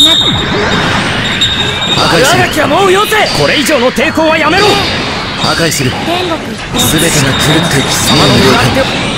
破壊する。きはもうよせ。これ以上の抵抗はやめろ。破壊する。全てが狂って貴様の身を